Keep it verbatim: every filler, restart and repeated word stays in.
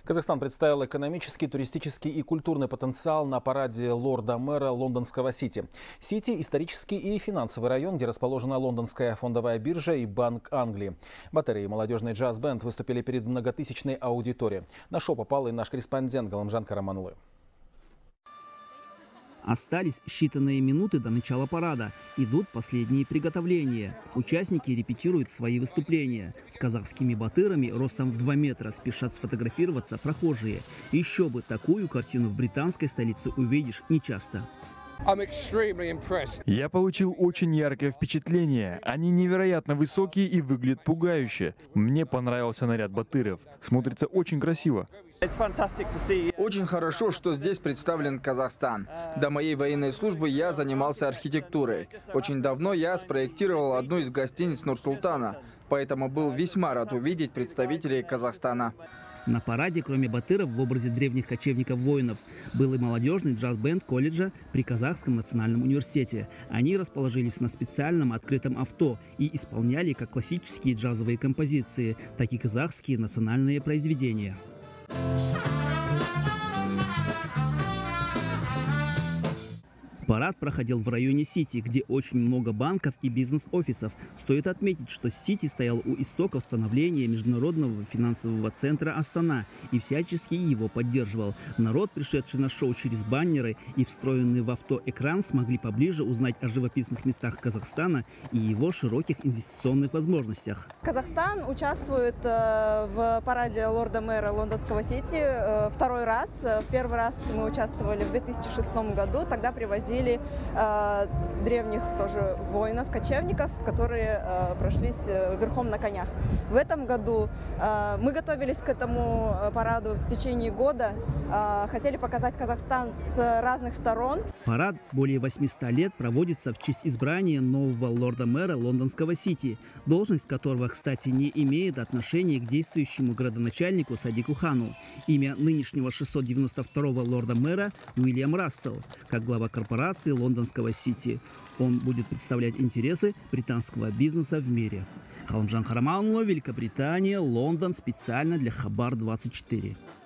Казахстан представил экономический, туристический и культурный потенциал на параде лорда-мэра лондонского Сити. Сити – исторический и финансовый район, где расположена лондонская фондовая биржа и Банк Англии. Батыры и молодежный джаз-бенд выступили перед многотысячной аудиторией. На шоу попал и наш корреспондент Галамжан Караманлы. Остались считанные минуты до начала парада. Идут последние приготовления. Участники репетируют свои выступления. С казахскими батырами ростом в два метра спешат сфотографироваться прохожие. Еще бы, такую картину в британской столице увидишь нечасто. Я получил очень яркое впечатление. Они невероятно высокие и выглядят пугающе. Мне понравился наряд батыров. Смотрится очень красиво. Очень хорошо, что здесь представлен Казахстан. До моей военной службы я занимался архитектурой. Очень давно я спроектировал одну из гостиниц Нур-Султана, поэтому был весьма рад увидеть представителей Казахстана. На параде, кроме батыров в образе древних кочевников-воинов, был и молодежный джаз-бенд колледжа при Казахском национальном университете. Они расположились на специальном открытом авто и исполняли как классические джазовые композиции, так и казахские национальные произведения. Парад проходил в районе Сити, где очень много банков и бизнес-офисов. Стоит отметить, что Сити стоял у истоков становления международного финансового центра Астана и всячески его поддерживал. Народ, пришедший на шоу через баннеры и встроенный в авто экран, смогли поближе узнать о живописных местах Казахстана и его широких инвестиционных возможностях. Казахстан участвует в параде лорда-мэра лондонского Сити второй раз. В первый раз мы участвовали в две тысячи шестом году, тогда привозили Э, древних тоже воинов, кочевников, которые э, прошлись э, верхом на конях. В этом году э, мы готовились к этому параду в течение года, э, хотели показать Казахстан с разных сторон. Парад более восьмисот лет проводится в честь избрания нового лорда-мэра лондонского Сити, должность которого, кстати, не имеет отношения к действующему градоначальнику Садику Хану. Имя нынешнего шестьсот девяносто второго лорда-мэра Уильям Рассел, как глава корпорации лондонского Сити. Он будет представлять интересы британского бизнеса в мире. Галамжан Караманлы, Великобритания, Лондон, специально для Хабар двадцать четыре.